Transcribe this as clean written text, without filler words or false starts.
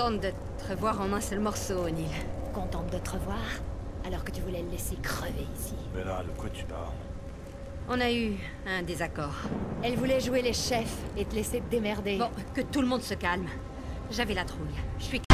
contente de te revoir en un seul morceau, O'Neill. Contente de te revoir, alors que tu voulais le laisser crever ici. Mais là, de quoi tu parles? On a eu un désaccord. Elle voulait jouer les chefs et te laisser te démerder. Bon, que tout le monde se calme. J'avais la trouille. Je suis